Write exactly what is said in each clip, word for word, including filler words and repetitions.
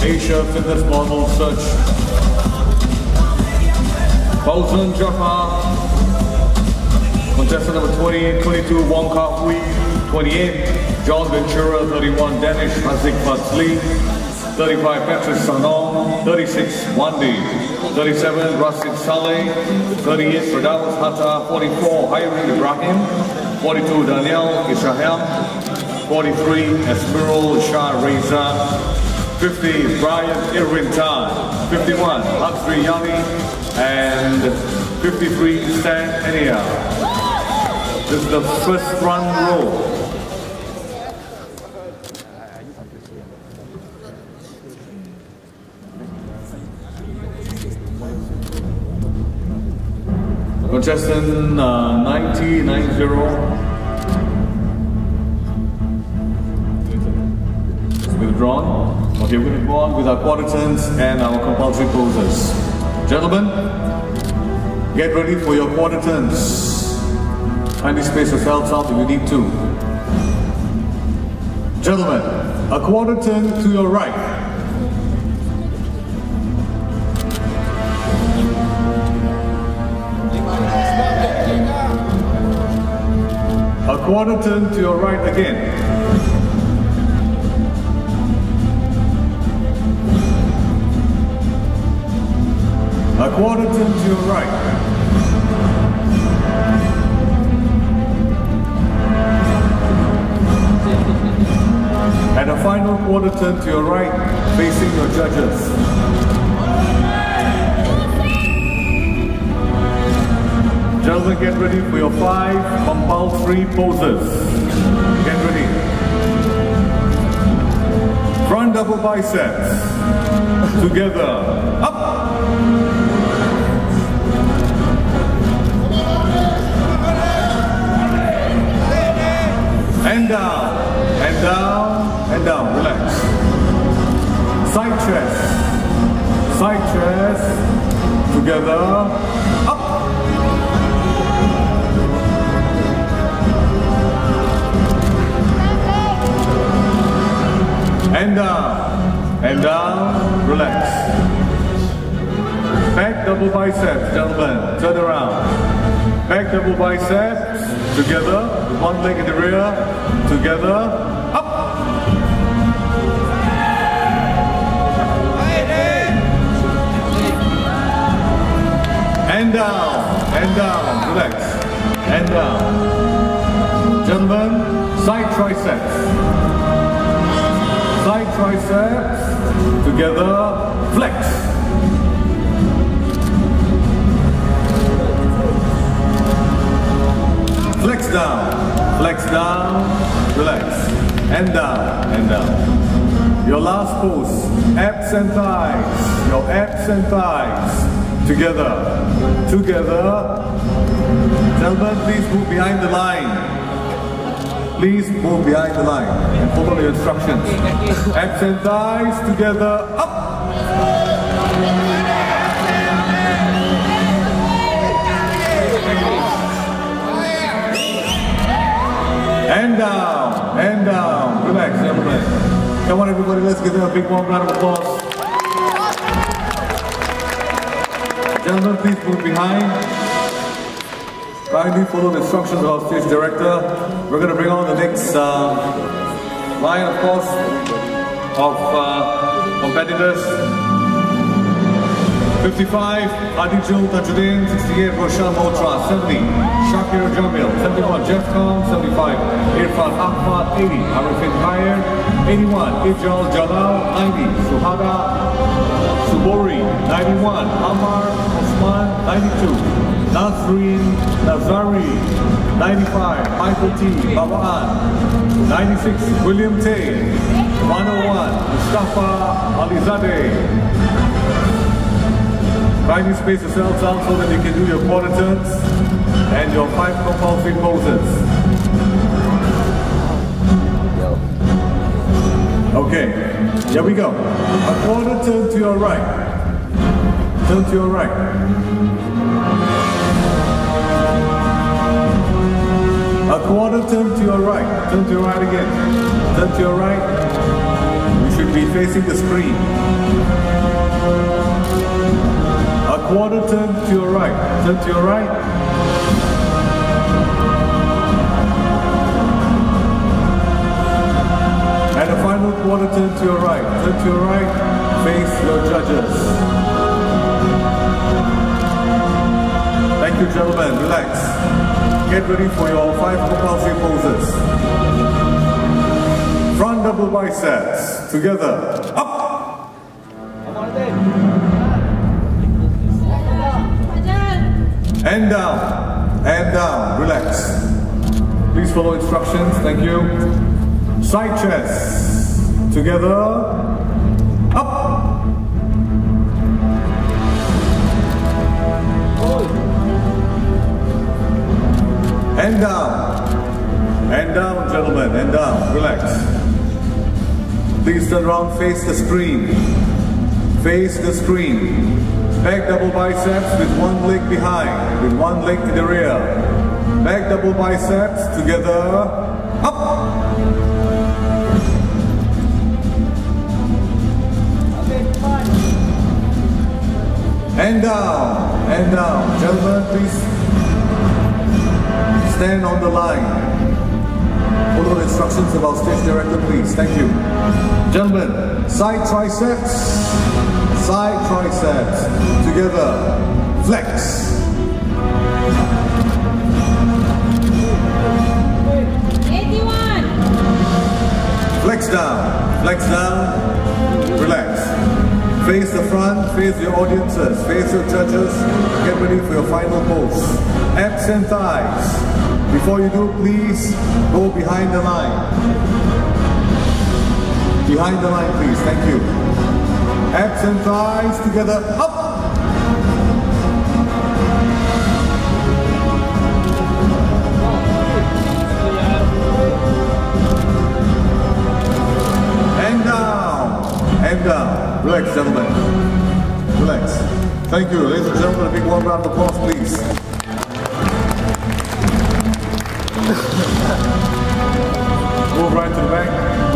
Asia Fitness Model Search. Fauzan Jafar, contestant number twenty, twenty-two, Wong Kar Hui, twenty-eight, John Ventura, thirty-one, Danish Hazik Fatzli, thirty-five, Patrick Sanong, thirty-six, Wandi, thirty-seven, Rasid Saleh, thirty-eight, Firdaus Hatta, forty-four, Hayri Ibrahim, forty-two, Daniel Ishahel, forty-three, Esmeril Shah Reza, fifty, Brian Irwin Tan, fifty-one, Hatsri Yani, and fifty-three, Stan Enia. This is the first run roll. Contestant uh, ninety, nine zero. Withdrawn. Okay, we're going to go on with our quarter turns and our compulsory poses. Gentlemen, get ready for your quarter turns. Kindly space yourselves out if you need to. Gentlemen, a quarter turn to your right. A quarter turn to your right again. A quarter turn to your right. And a final quarter turn to your right, facing your judges. Gentlemen, get ready for your five compulsory poses. Get ready. Front double biceps. Together. Up. And down. And down. And down. Relax. Side chest. Side chest. Together. Up. And down, and down, relax. Back double biceps, gentlemen, turn around. Back double biceps, together, with one leg in the rear, together, up. And down, and down, relax. And down. Gentlemen, side triceps. Side triceps, together, flex. Flex down, flex down, relax. And down, and down. Your last pose, abs and thighs. Your abs and thighs. Together, together. Gentlemen, please move behind the line. Please move behind the line and follow the instructions. Abs and thighs together, up! And down, and down. Relax, gentlemen. Come on, everybody, let's give them a big warm round of applause. Gentlemen, please move behind. Kindly follow the instructions of our stage director. We're going to bring on the next uh, line, of course, of uh, competitors. fifty-five, Adijul Tajuddin. Sixty-eight, Roshan Motra. Seventy, Shakir Jamil. Seventy-one, Jeff Khan. Seventy-five, Irfan Ahmad. Eighty, Arifin Khair. Eighty-one, Ijal Jalal. Ninety, Suhada Subori. Ninety-one, Amar Osman. Ninety-two, Nazreen Nazari. Ninety-five, Michael T. Babaan. Ninety-six, William Tay. one oh one, Mustafa Alizadeh. Kindly space yourselves out so that you can do your quarter turns and your five compulsory poses. Okay, here we go. A quarter turn to your right. Turn to your right. A quarter turn to your right. Turn to your right again. Turn to your right. You should be facing the screen. A quarter turn to your right. Turn to your right. And a final quarter turn to your right. Turn to your right. Face your judges. Thank you, gentlemen. Relax. Get ready for your five compulsory poses. Front double biceps. Together. Up. And down. And down. Relax. Please follow instructions. Thank you. Side chest. Together. Up. And down. And down, gentlemen. And down. Relax. Please turn around. Face the screen. Face the screen. Back double biceps with one leg behind. With one leg in the rear. Back double biceps. Together. Up. And down, and down. Gentlemen, please stand on the line. Follow the instructions of our stage director, please. Thank you. Gentlemen, side triceps, side triceps. Together, flex. eighty-one. Flex down, flex down. Relax. Face the front, face your audiences, face your judges. Get ready for your final pose. Abs and thighs. Before you do, please go behind the line. Behind the line, please. Thank you. Abs and thighs together. Up. And down. And down. Relax, gentlemen. Relax. Thank you. Ladies and gentlemen, a big warm round of applause, please. Move right to the back.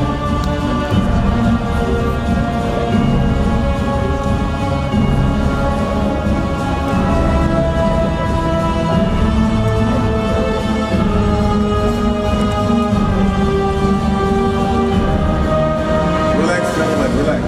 Relax, gentlemen. Relax.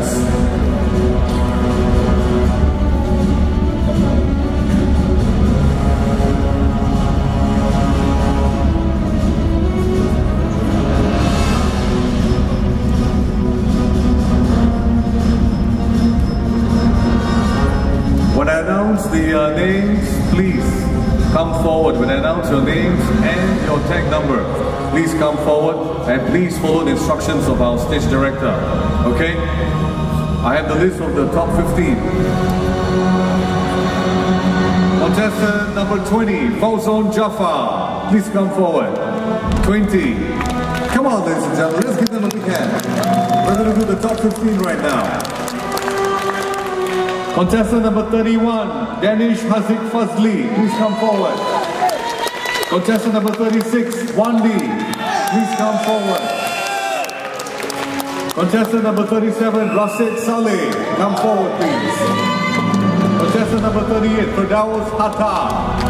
When I announce the uh, names, please come forward. When I announce your names and your tag number, please come forward and please follow the instructions of our stage director. Okay? I have the list of the top fifteen. Contestant number twenty, Fauzon Jafar. Please come forward. twenty. Come on, ladies and gentlemen, let's give them a big hand. We're going to do the top fifteen right now. Contestant number thirty-one, Danish Haziq Fazli, please come forward. Contestant number thirty-six, Wandi, please come forward. Contestant number thirty-seven, Rasid Saleh, come forward please. Contestant number thirty-eight, Firdaus Hatta.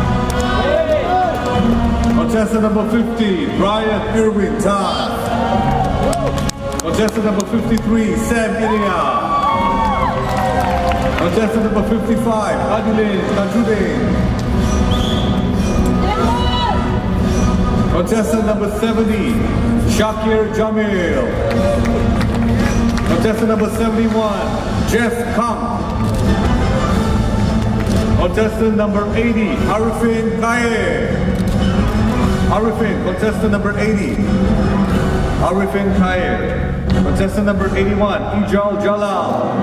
Contestant number fifty, Brian Irwin Tan. Contestant number fifty-three, Sam Ilia. Contestant number fifty-five, Adilin Tajudin. Contestant number seventy, Shakir Jamil. Contestant number seventy-one, Jeff Kang. Contestant number eighty, Arifin Kaye. Arifin, contestant number eighty, Arifin Kaye. Contestant number eighty-one, Ijal Jalal.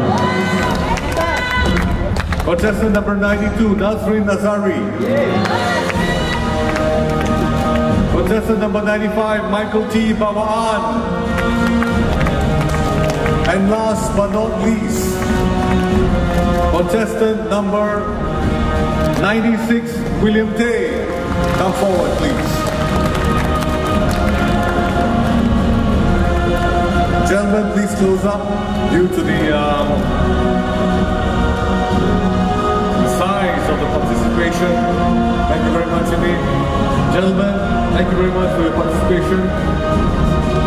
Contestant number ninety-two, Nazrin Nazari. Contestant number ninety-five, Michael T. Bawaan. And last but not least, contestant number ninety-six, William Tay. Come forward, please. Gentlemen, please close up due to the um, size of the participation. Thank you very much indeed. Gentlemen, thank you very much for your participation.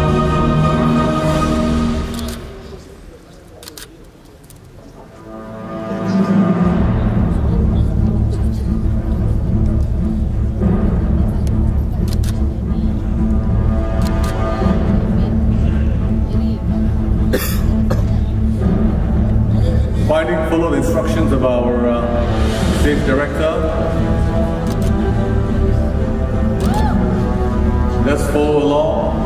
Finding follow the instructions of our uh, stage director. Let's follow along.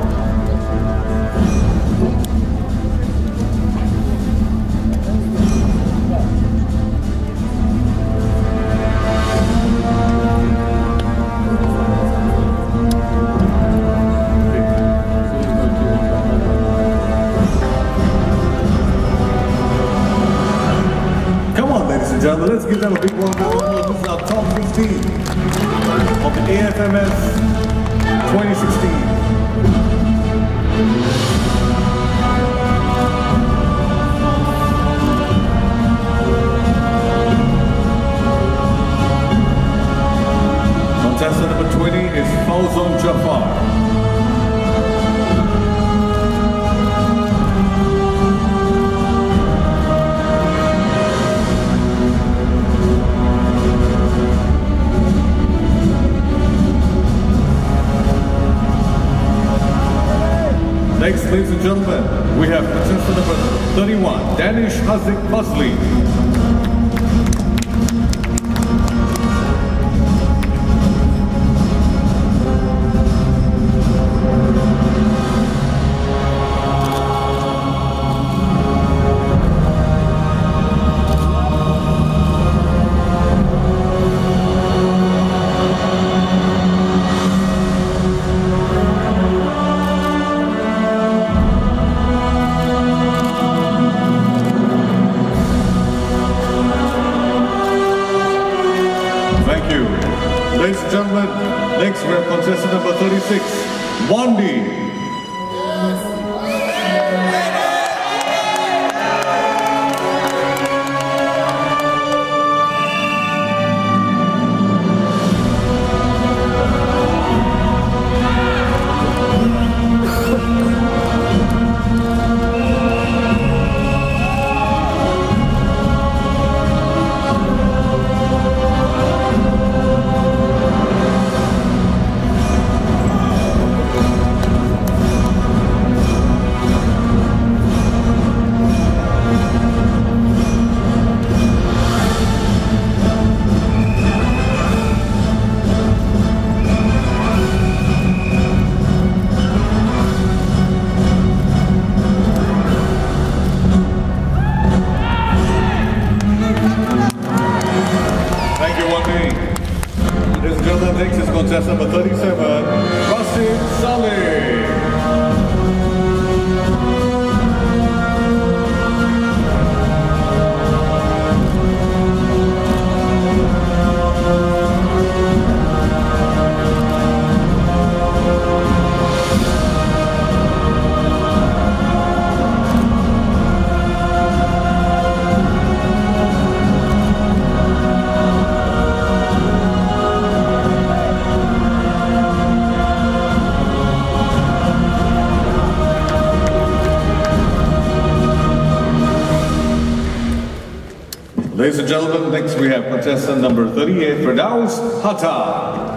Ladies and gentlemen, let's give them a big warm welcome. This is our top fifteen of the A F M S twenty sixteen. Contestant number twenty is Fauzon Jafar. Next, ladies and gentlemen, we have contestant number thirty-one, Danish Haziq Fazli. Thank you. Ladies and gentlemen, next we have contestant number thirty-six, Wandi. Ladies and gentlemen, next is contestant number thirty-seven, Rasid Saleh. Ladies and gentlemen, next we have contestant number thirty-eight, Firdaus Hatta.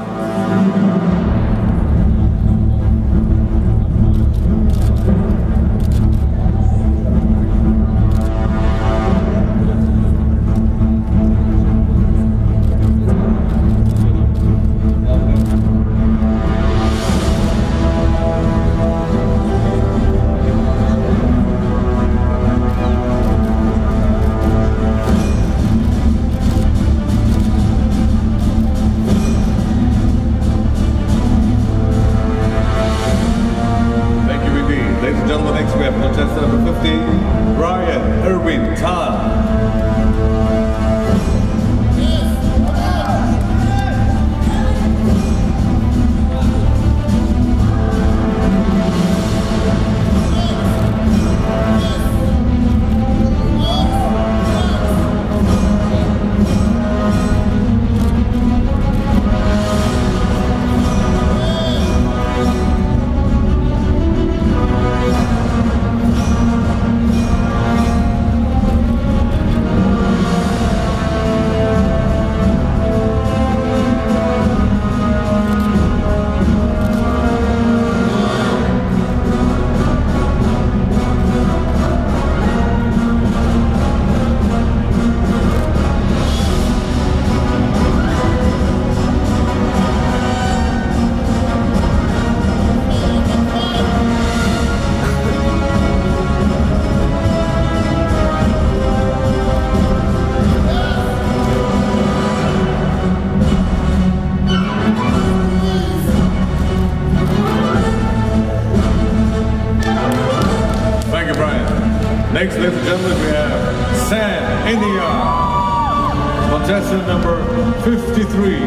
Contestant number fifty-three.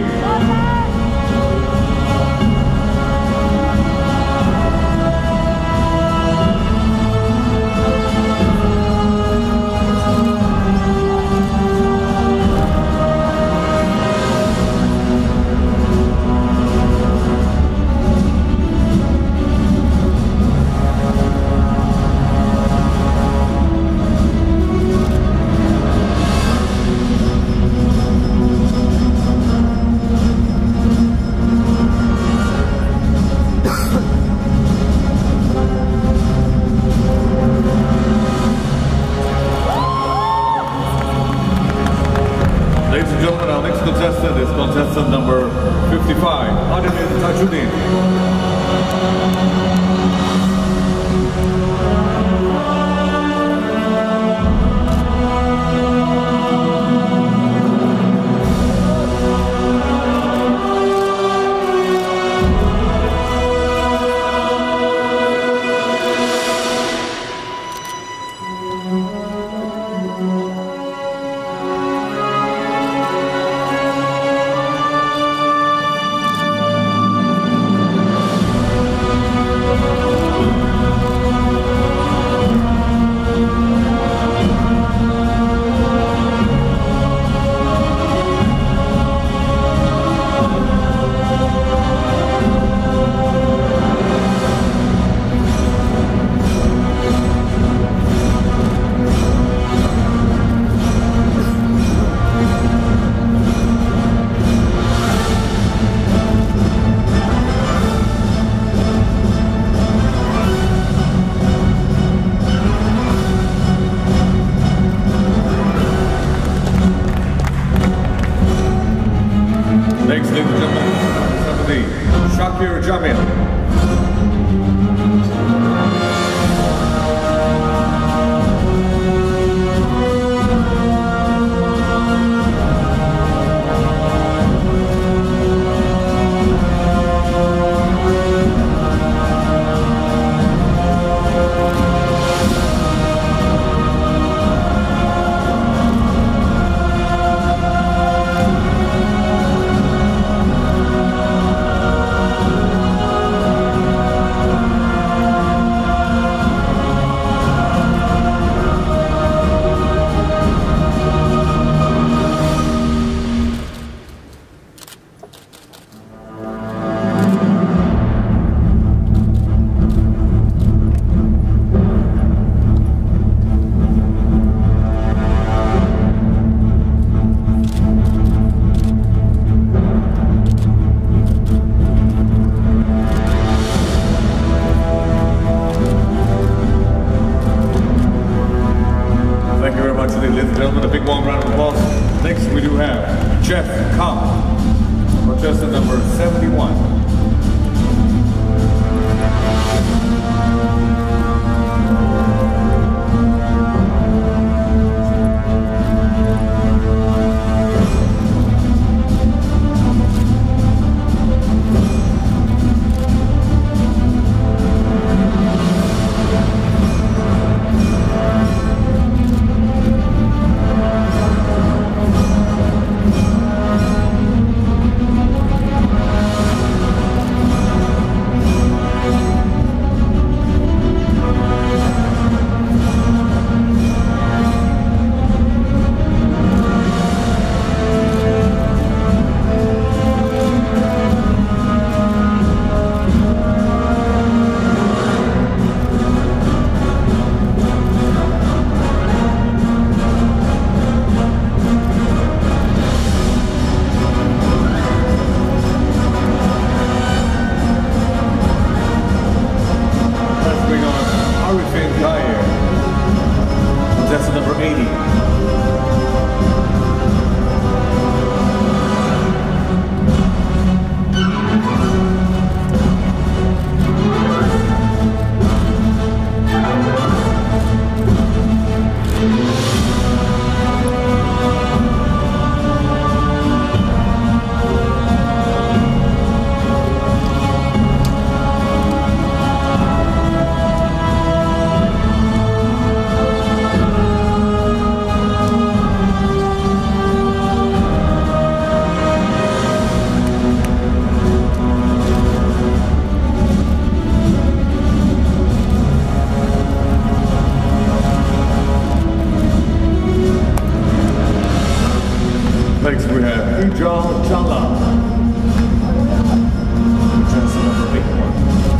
Ladies and gentlemen, our next contestant is contestant number fifty-five, Ademir Tajuddin. Next, ladies and gentlemen, seventy, Shakir Jamil. Thank you very much, ladies and gentlemen. A big warm round of applause. Next, we do have Jeff Kam, contestant number seventy-one. Next we have Ijal Chala. Contestant number eight.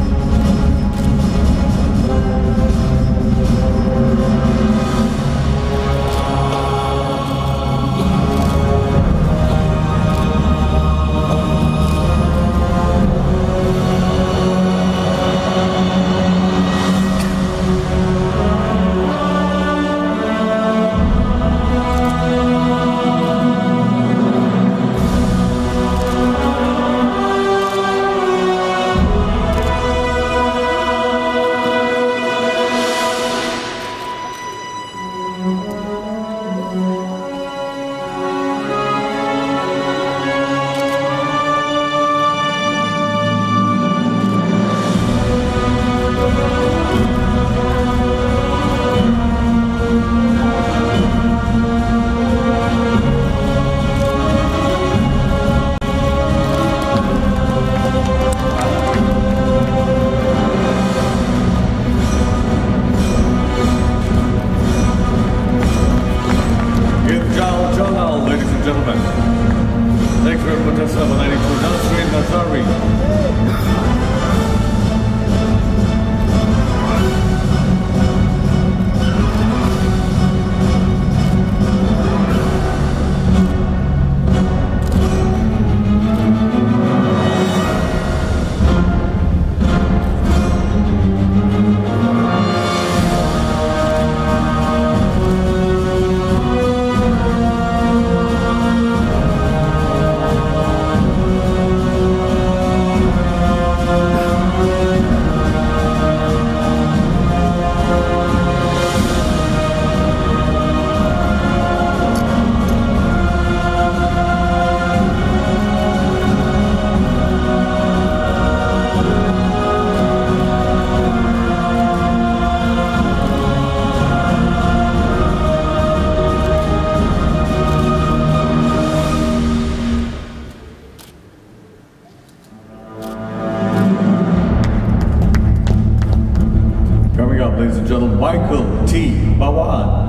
Ladies and gentlemen, Michael T. Bawan.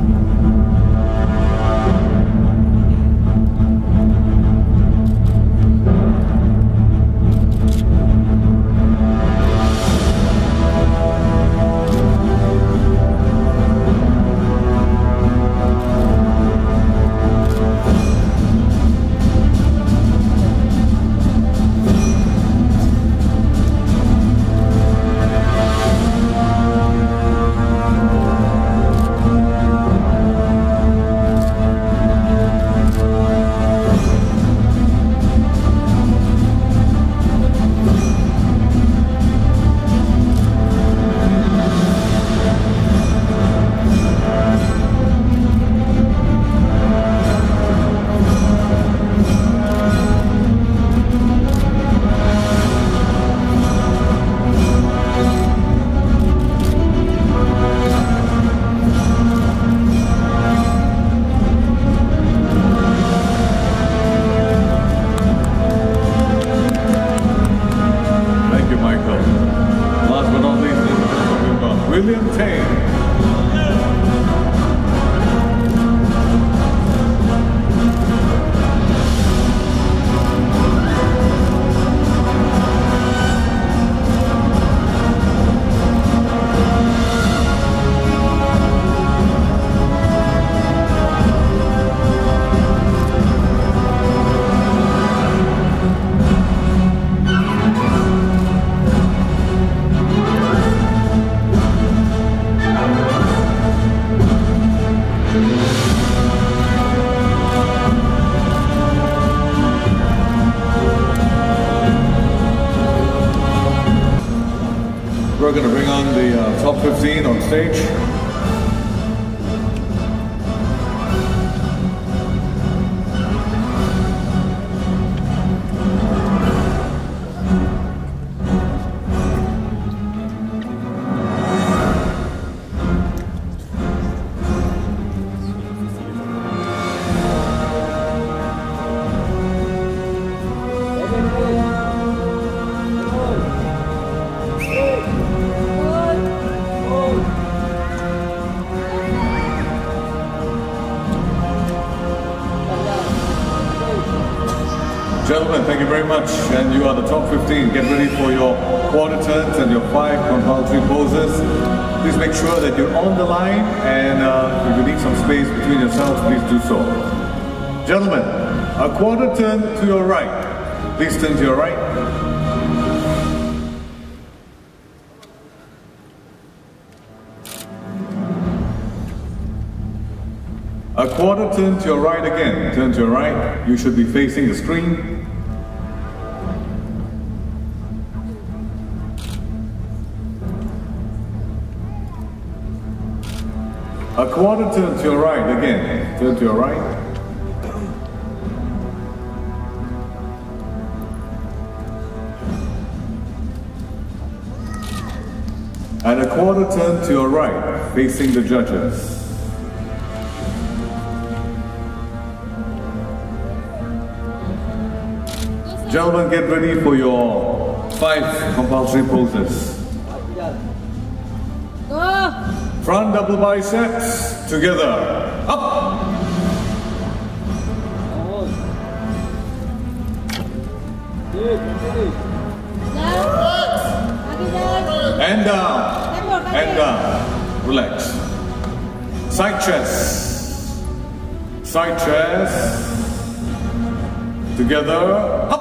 William Tane. We're going to bring on the uh, top fifteen on stage. Gentlemen, thank you very much. And you are the top fifteen. Get ready for your quarter turns and your five compulsory poses. Please make sure that you're on the line, and uh, if you need some space between yourselves, please do so. Gentlemen, a quarter turn to your right. Please turn to your right. A quarter turn to your right again. Turn to your right. You should be facing the screen. A quarter turn to your right again. Turn to your right. And a quarter turn to your right, facing the judges. Gentlemen, get ready for your five compulsory poses. Go! Front double biceps, together, up! And down, and down, relax. Side chest, side chest, together, up!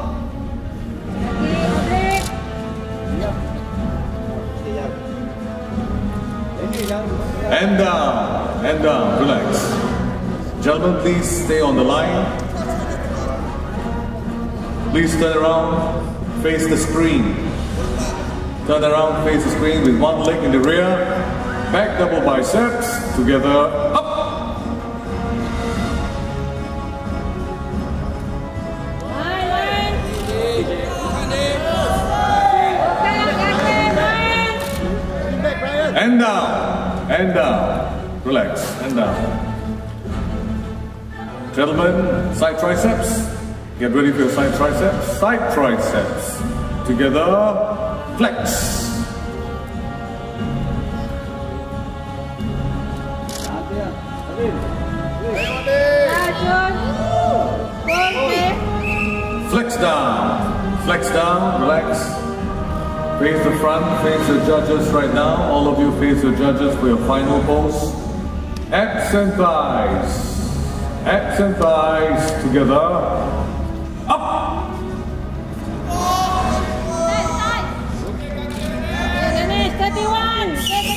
And down, and down, relax. Gentlemen, please stay on the line. Please turn around, face the screen. Turn around, face the screen with one leg in the rear. Back double biceps, together, up. And down, and down, relax, and down. Gentlemen, side triceps, get ready for your side triceps. Side triceps, together, flex. Flex down, flex down, relax. Face the front, face the judges right now. All of you face your judges for your final pose. Abs and thighs. Abs and thighs together. Up! thirty-one!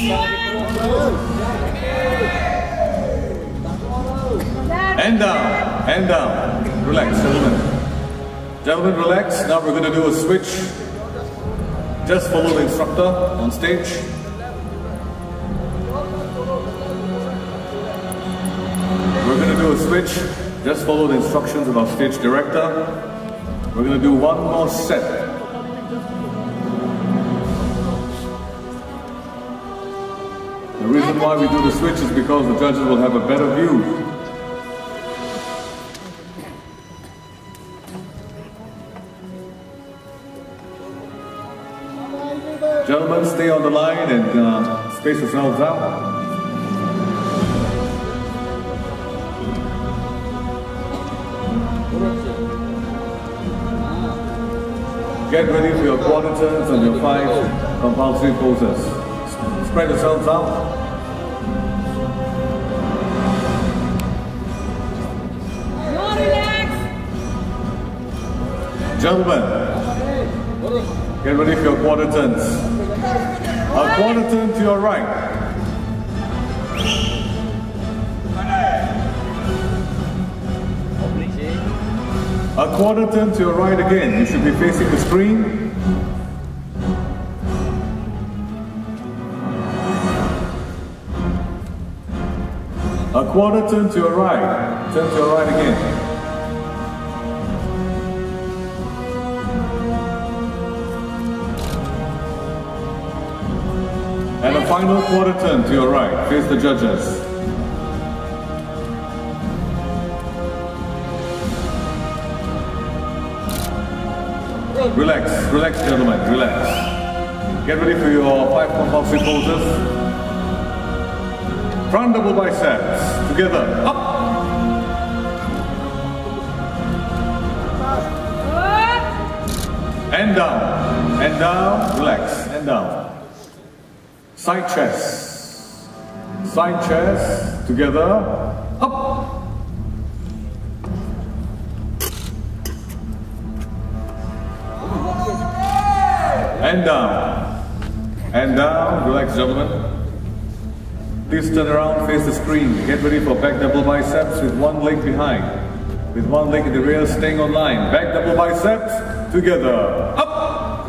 And down, and down. Relax, gentlemen. Gentlemen, relax. Now we're going to do a switch. Just follow the instructor on stage. We're going to do a switch. Just follow the instructions of our stage director. We're going to do one more set. The reason why we do the switch is because the judges will have a better view. Gentlemen, stay on the line and uh, space yourselves out. Get ready for your quarter turns and your five compulsory poses. Spread yourselves out. Gentlemen, get ready for your quarter turns. A quarter turn to your right. A quarter turn to your right again. You should be facing the screen. A quarter turn to your right. Turn to your right again. And a final quarter turn to your right. Face the judges. Relax, relax gentlemen, relax. Get ready for your five compulsory poses. Front double biceps, together, up. and down, and down, relax, and down. Side chest, side chest, together, up. And down, and down, relax gentlemen. Please turn around, face the screen. Get ready for back double biceps with one leg behind. With one leg in the rear, staying on line. Back double biceps, together, up.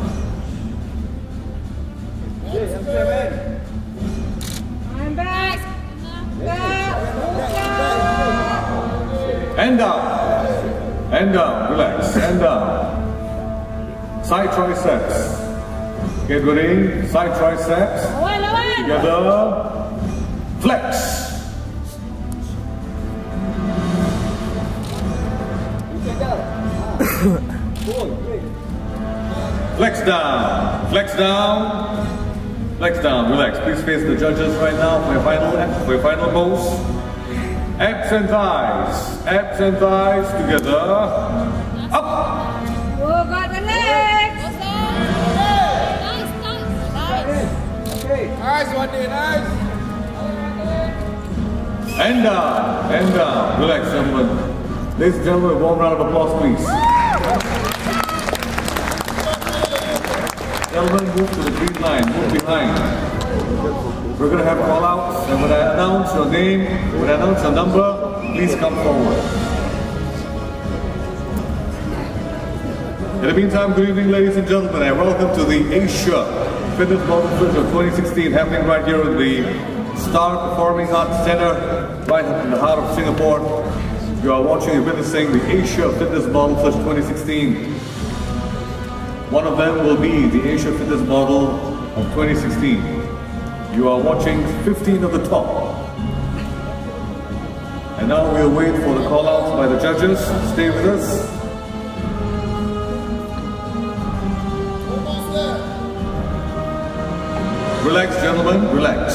I'm back. Back. And down, and down, relax, and down. Side triceps. Get ready, side triceps, Lawan, lawan. together, flex. Flex down, flex down, flex down, relax. Please face the judges right now for your final, for your final pose. Abs and thighs, abs and thighs, together, up. Oh, got the legs. Nice one, dude, nice. And down, and down. Relax, gentlemen. Ladies and gentlemen, a warm round of applause, please. Gentlemen, move to the green line, move behind. We're going to have call-outs, and when I announce your name, when I announce your number, please come forward. In the meantime, good evening, ladies and gentlemen, and welcome to the Asia Fitness Model Search of twenty sixteen, happening right here at the Star Performing Arts Center, right in the heart of Singapore. You are watching and witnessing the Asia Fitness Model Search twenty sixteen. One of them will be the Asia Fitness Model of twenty sixteen. You are watching fifteen of the top. And now we'll wait for the call-outs by the judges. Stay with us. Relax, gentlemen, relax.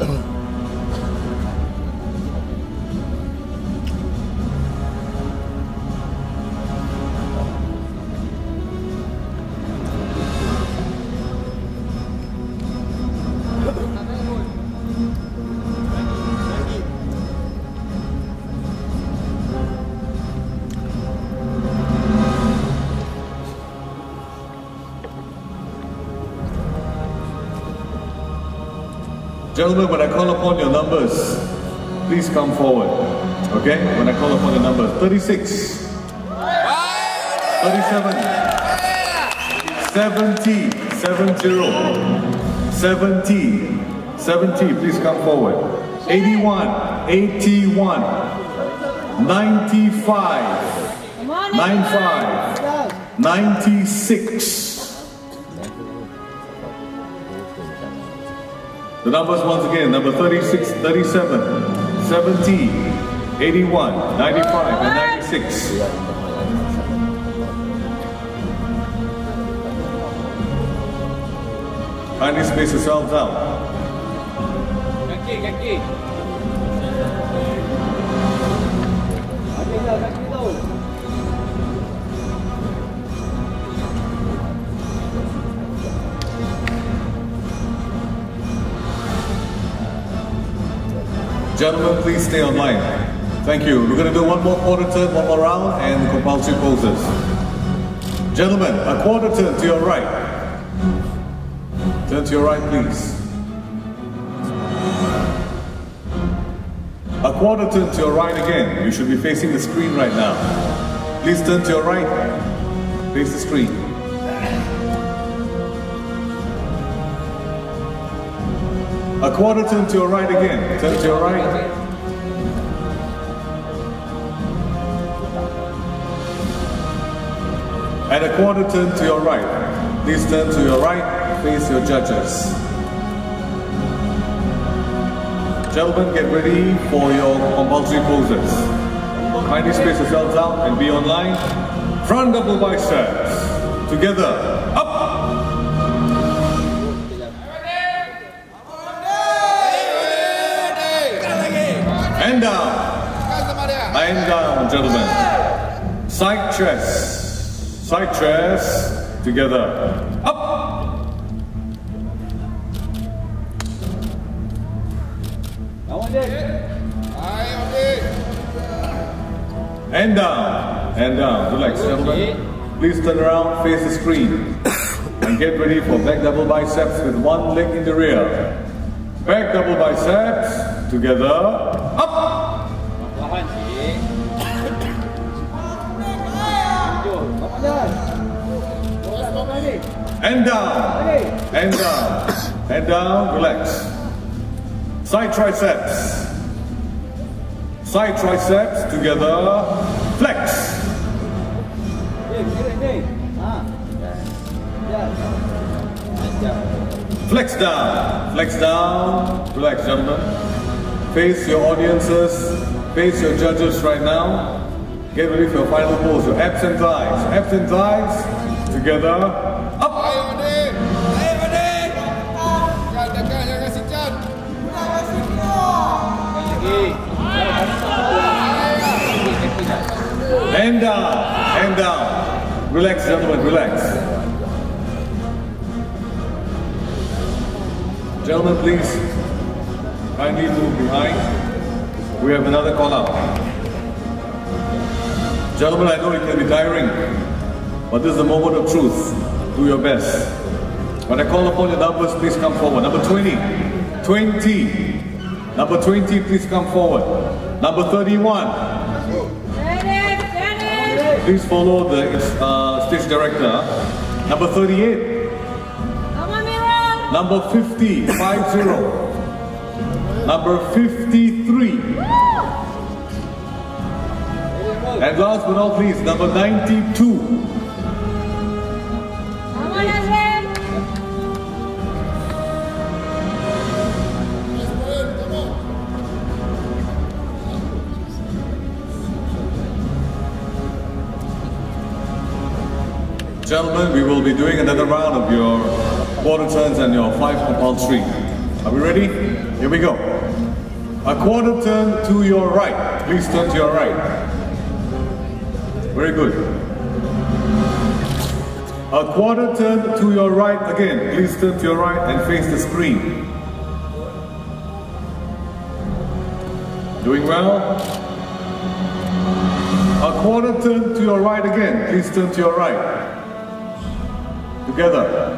Gentlemen, when I call upon your numbers, please come forward. Okay? When I call upon your numbers. thirty-six. thirty-seven. seventy. seventy. seventy. seventy. Please come forward. eighty-one. eighty-one. ninety-five. ninety-five. ninety-six. The numbers once again, number thirty-six, thirty-seven, seventy, eighty-one, ninety-five, and ninety-six. Kindly space yourselves out. Kaki, kaki. Gentlemen, please stay online. Thank you. We're going to do one more quarter turn, one more round, and compulsory poses. Gentlemen, a quarter turn to your right. Turn to your right, please. A quarter turn to your right again. You should be facing the screen right now. Please turn to your right. Face the screen. A quarter turn to your right again. Turn to your right. And a quarter turn to your right. Please turn to your right. Face your judges. Gentlemen, get ready for your compulsory poses. Kindly space yourselves out and be online. Front double biceps. Together. Up. And down. And down, gentlemen. Side chest. Side chest. together. Up! And down, and down. Relax, gentlemen. Please turn around, face the screen. And get ready for back double biceps with one leg in the rear. Back double biceps, together, up! And down, and down, and down, relax. Side triceps. Side triceps, together, flex. Flex down, flex down, relax gentlemen. Face your audiences, face your judges right now. Get ready for your final pose, your abs and thighs. Abs and thighs, together, up. And down, and down. Relax gentlemen, relax. Gentlemen, please, kindly move behind. We have another call out. Gentlemen, I know it can be tiring, but this is the moment of truth. Do your best. When I call upon your numbers, please come forward. Number twenty, twenty. Number twenty, please come forward. Number thirty-one. Please follow the uh, stage director. Number thirty-eight. Number fifty, five zero. Number fifty-three. And last but not least, number ninety-two. Gentlemen, we will be doing another round of your quarter turns and your five compulsory. Are we ready? Here we go. A quarter turn to your right. Please turn to your right. Very good. A quarter turn to your right again. Please turn to your right and face the screen. Doing well? A quarter turn to your right again. Please turn to your right. Together.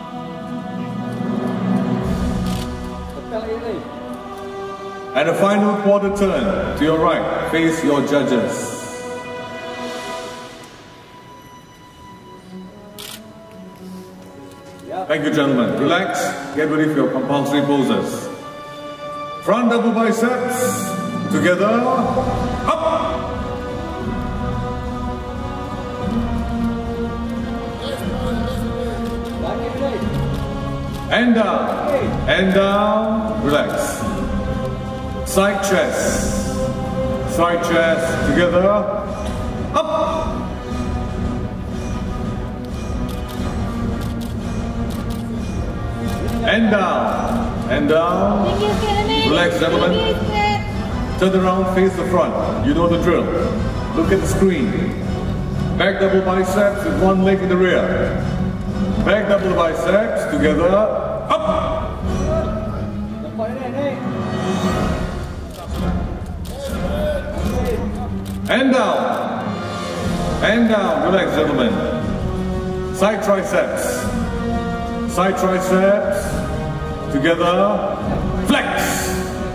And a final quarter turn to your right. Face your judges. Thank you, gentlemen. Relax. Get ready for your compulsory poses. Front double biceps. Together. Up. And down, and down, relax. Side chest, side chest, together, up. And down, and down. Relax, gentlemen. Turn around, face the front. You know the drill. Look at the screen. Back double biceps with one leg in the rear. Back double biceps, together, up! And down. And down. Relax, gentlemen. Side triceps. Side triceps, together, flex!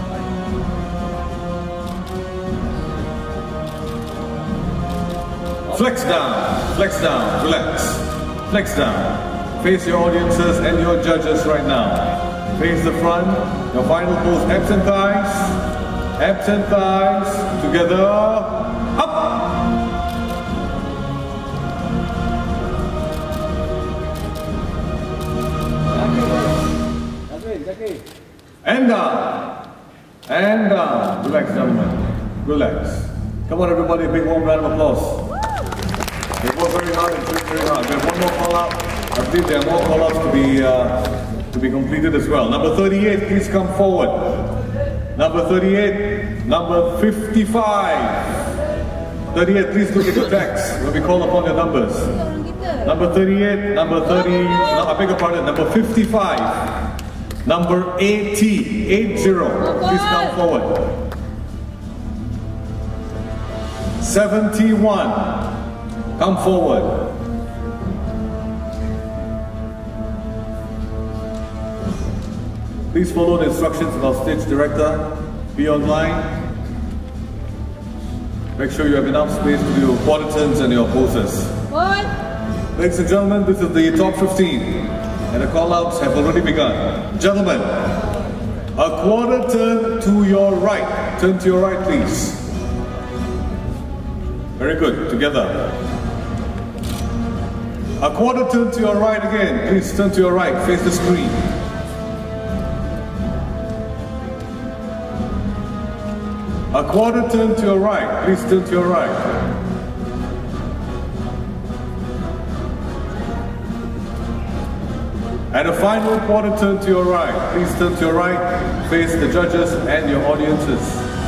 Flex down, flex down, relax. Flex down. Face your audiences and your judges right now. Face the front. Your final pose, abs and thighs. Abs and thighs. Together. Up. And down. And down. Relax, gentlemen. Relax. Come on, everybody. A big warm round of applause. They work very hard and train very hard. We have one more call out. I believe there are more call-outs to be uh, to be completed as well. Number thirty-eight, please come forward. Number thirty-eight, number fifty-five. thirty-eight, please look at your text when we call upon your numbers. Number thirty-eight, number thirty, no, I beg your pardon, number fifty-five, number eighty, eight zero, please come forward. seventy-one, come forward. Please follow the instructions of our stage director. Be online. Make sure you have enough space to do your quarter turns and your poses. Ladies and gentlemen, this is the top fifteen, and the call-outs have already begun. Gentlemen, a quarter turn to your right. Turn to your right, please. Very good. Together. A quarter turn to your right again. Please turn to your right. Face the screen. A quarter turn to your right. Please turn to your right. And a final quarter turn to your right. Please turn to your right. Face the judges and your audiences.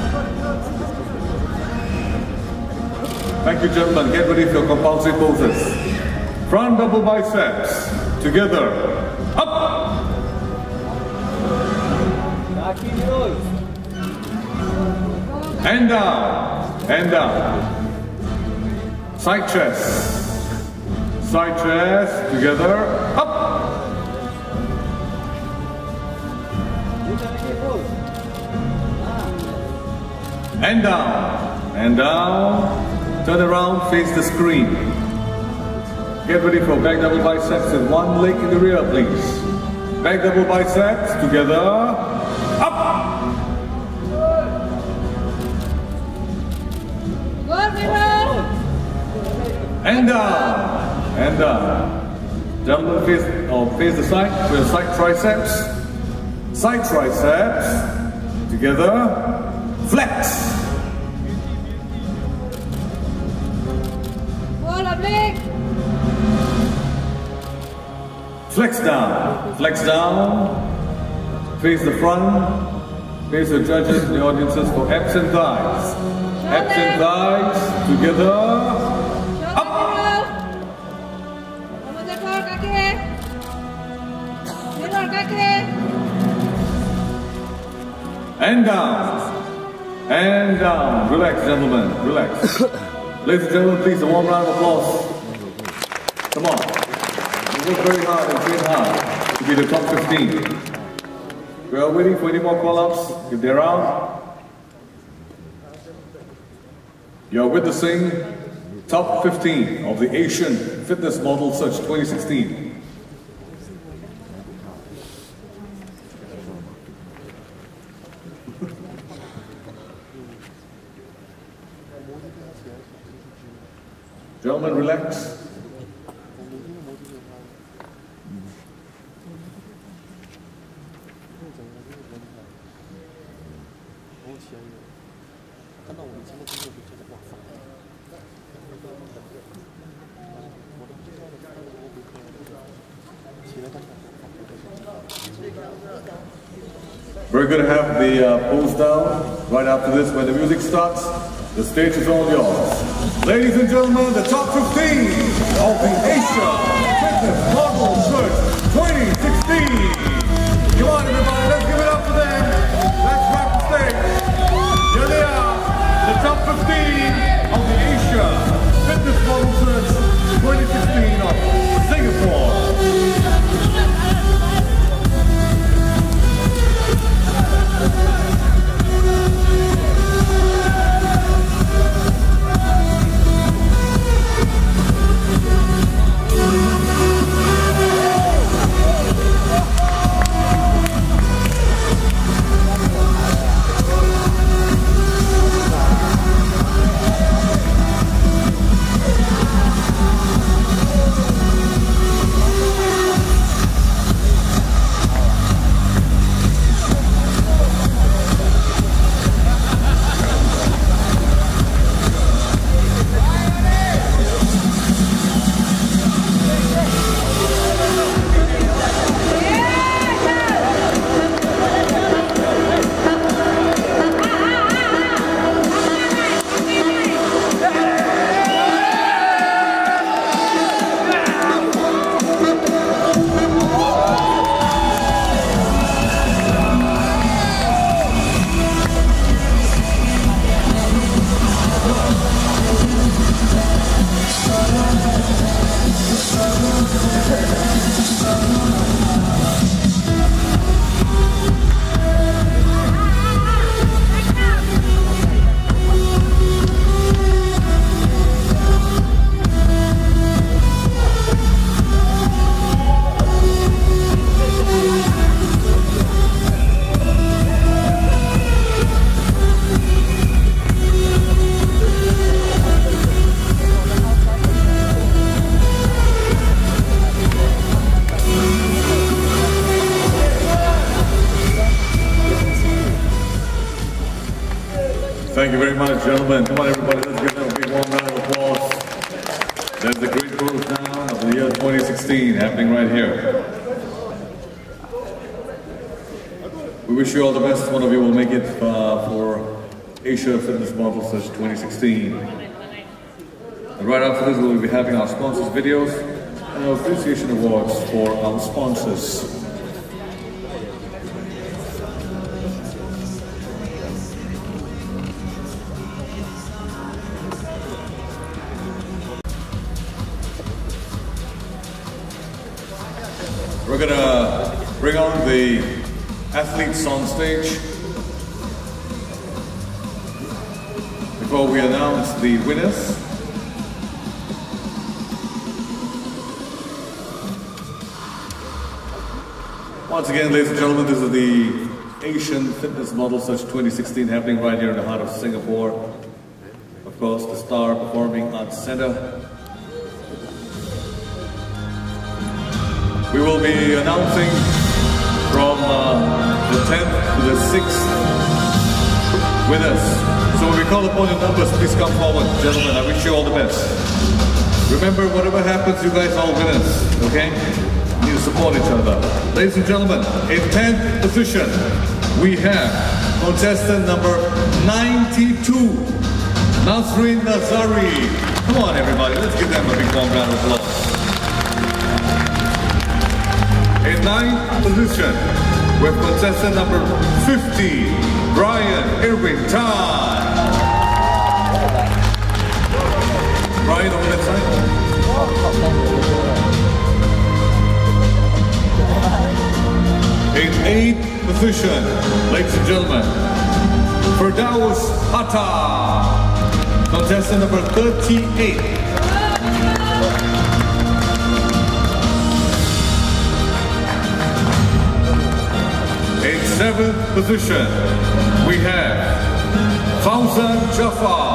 Thank you, gentlemen. Get ready for your compulsory poses. Front double biceps. Together. Up! And down, and down. Side chest. Side chest, together, up. And down, and down. Turn around, face the screen. Get ready for back double biceps with one leg in the rear, please. Back double biceps, together, up. And down, and down. Gentlemen, face, oh, face the side with side triceps. Side triceps. Together. Flex. Flex down. Flex down. Face the front. Face the judges and the audiences for abs and thighs. Abs and thighs. Together. And down. And down. Relax, gentlemen. Relax. Ladies and gentlemen, please, a warm round of applause. Come on. We work very hard and train hard to be the top fifteen. We are waiting for any more call-ups. If they're out, you are witnessing top fifteen of the Asian Fitness Model Search twenty sixteen. Gentlemen, relax. We're going to have the uh, pose down right after this. When the music starts, the stage is all yours. Ladies and gentlemen, the top fifteen of the Asia Fitness Model Search twenty sixteen. Come on, everybody, let's give it up for them. Let's rock the stage. Here they are, the top fifteen of the Asia Fitness Model Search twenty sixteen of Singapore. and gentlemen. Come on, everybody, let's give them a big warm round of applause. There's the great close down of the year twenty sixteen happening right here. We wish you all the best. One of you will make it uh, for Asia Fitness Model Search twenty sixteen. And right after this, we'll be having our sponsors' videos and our appreciation awards for our sponsors. We're gonna bring on the athletes on stage. Before we announce the winners, once again, ladies and gentlemen, this is the Asian Fitness Model Search twenty sixteen happening right here in the heart of Singapore. Of course, the Star Performing Arts Center. We will be announcing from uh, the tenth to the sixth winners. So when we call upon your numbers, please come forward. Gentlemen, I wish you all the best. Remember, whatever happens, you guys are all winners, okay? We need to support each other. Ladies and gentlemen, in tenth position, we have contestant number ninety-two, Nasrin Nazari. Come on, everybody, let's give them a big warm round of applause. In ninth position, we have contestant number fifty, Brian Irving Tan. Brian, over that side. In eighth position, ladies and gentlemen, Firdaus Hatta, contestant number thirty-eight. In seventh position, we have Fauzan Jafar.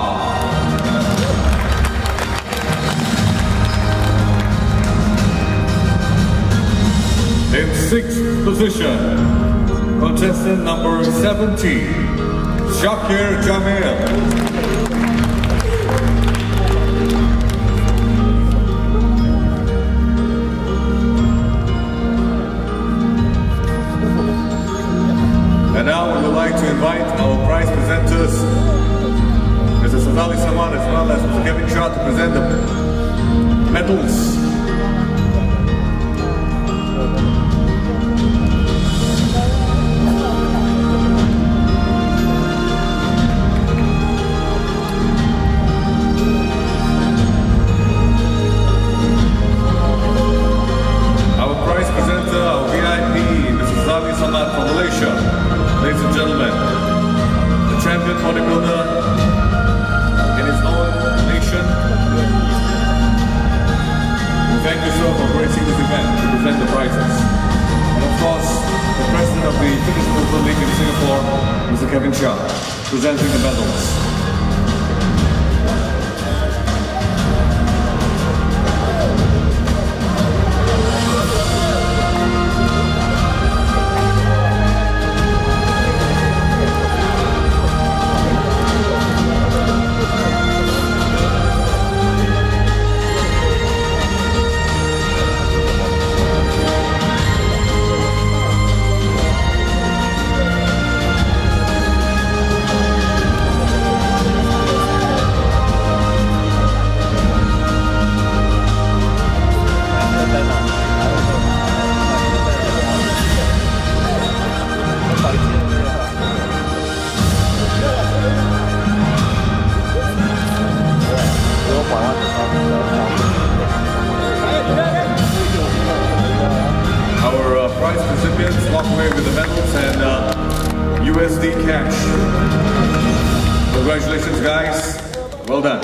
In sixth position, contestant number seventeen, Shakir Jamil. And now we would like to invite our prize presenters, Mister Sazali Saman as well as Mister Kevin Shah, to present the medals. Our prize presenter, our V I P, Mister Sazali Saman from Malaysia. Ladies and gentlemen, the champion bodybuilder in his own nation. We thank you, sir, for gracing this event to present the prizes. And of course, the president of the Fitness Movement League in Singapore, Mister Kevin Shah, presenting the medals. Our uh, prize recipients walk away with the medals and uh, U S D cash. Congratulations, guys. Well done.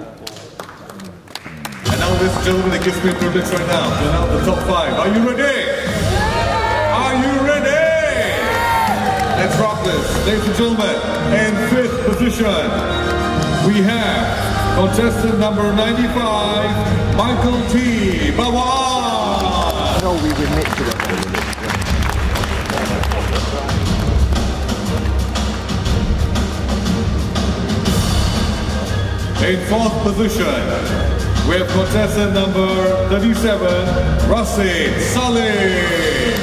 And now, ladies and gentlemen, it gives me a privilege right now to announce the top five. Are you ready? Are you ready? Let's rock this. Ladies and gentlemen, in fifth position, we have contestant number ninety-five, Michael T. Bawan. No, we would mix it up. In fourth position, we have contestant number thirty-seven, Rasid Saleh.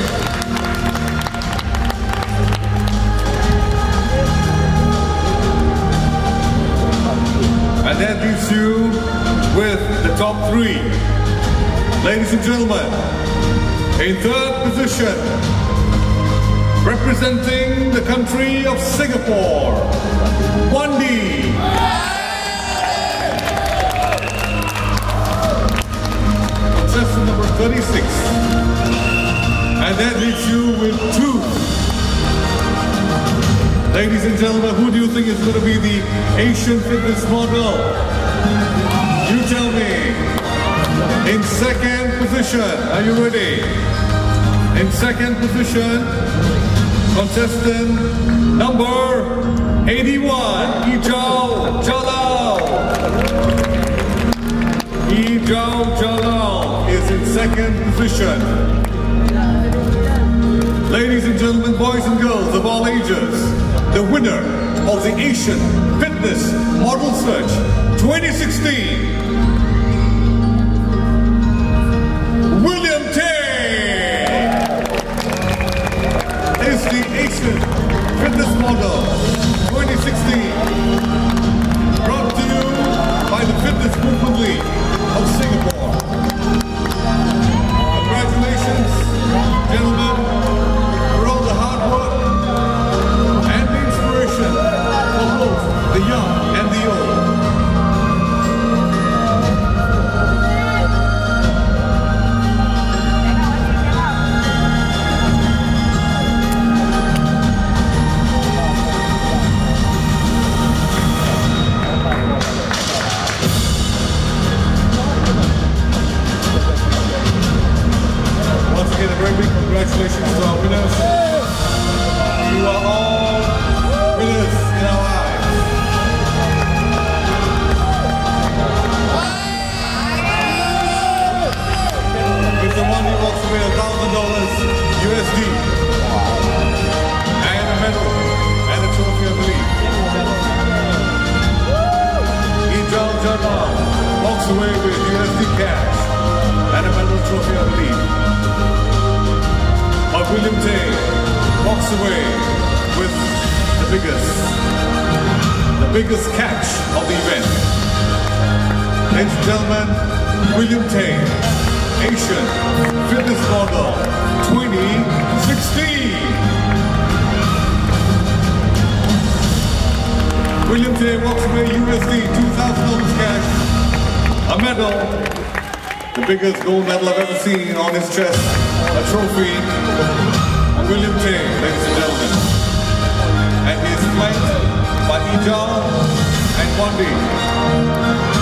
And that leaves you with the top three. Ladies and gentlemen, in third position, representing the country of Singapore, Wandi. Contestant number thirty-six. And that leaves you with two. Ladies and gentlemen, who do you think is going to be the Asian fitness model? You tell me. In second position, are you ready? In second position, contestant number eighty-one, Ijao Jalal. Ijao Jalal is in second position. Ladies and gentlemen, boys and girls of all ages, the winner of the Asian Fitness Model Search twenty sixteen, William Tay, is the Asian Fitness Model twenty sixteen, brought to you by the Fitness Movement League of Singapore. Congratulations, gentlemen, for all the hard work and the inspiration for both the young and the old. Once again, a very big congratulations to our winners. You are all winners in our eyes. Mister Wandi walks away a thousand dollars U S D and a medal and a trophy, I believe. Ijao Jalal walks away with U S D cash and a medal trophy, I believe. But William Tay walks away with the biggest, the biggest catch of the event. Ladies and gentlemen, William Tay, Asian Fitness Model twenty sixteen. William Tay walks away U S D two thousand dollars cash, a medal, the biggest gold medal I've ever seen on his chest, a trophy. William Tay, ladies and gentlemen. And he is flanked by Ijao and Wandi.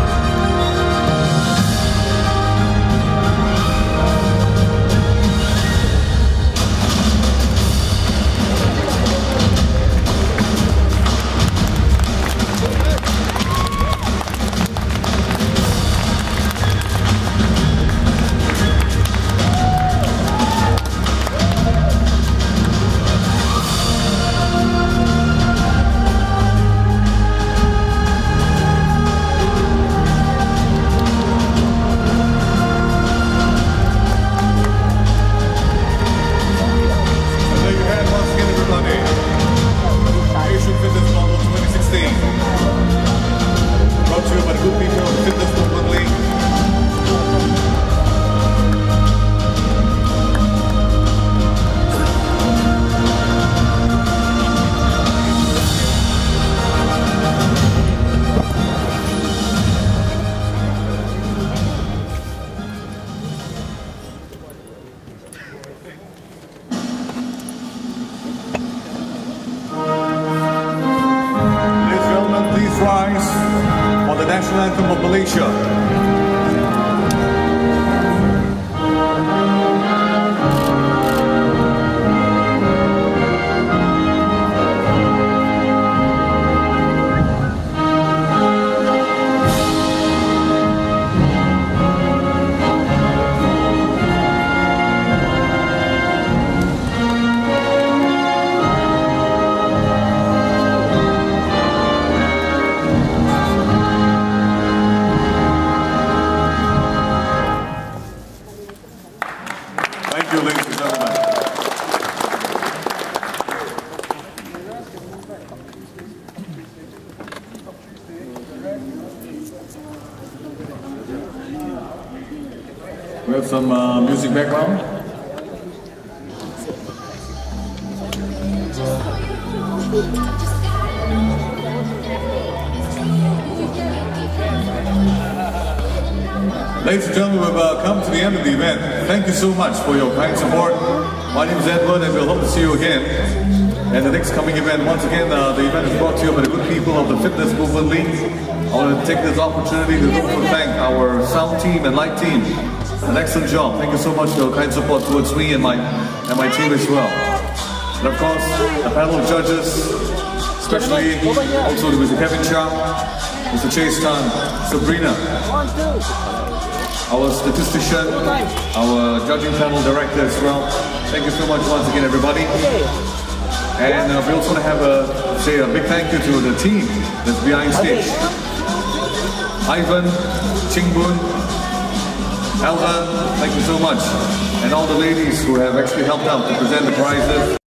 For the national anthem of Malaysia. We have some uh, music background. Ladies and gentlemen, we've uh, come to the end of the event. Thank you so much for your kind support. My name is Edward and we'll hope to see you again. And the next coming event, once again, uh, the event is brought to you by the good people of the Fitness Movement League. I want to take this opportunity to also thank our sound team and light team. An excellent job. Thank you so much for your kind support towards me and my and my team as well. And of course, the panel of judges, especially also to Mister Kevin Chow, Mister Chase Tan, Sabrina, our statistician, our judging panel director as well. Thank you so much once again, everybody. And uh, we also want to have a say a big thank you to the team that's behind stage. Ivan, Chingbun, Elva, thank you so much. And all the ladies who have actually helped out to present the prizes.